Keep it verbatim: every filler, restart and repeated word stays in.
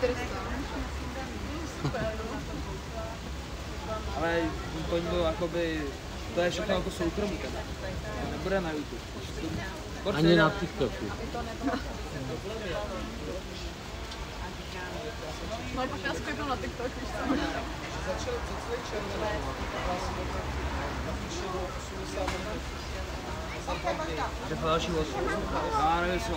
Ale to bylo jakoby, to je všechno jako soukromí, to nebude na YouTube. Ani na TikToku. No, pak nás klipnou na TikTok, víš co? Začali celý červený. To je další osm. Já nevím,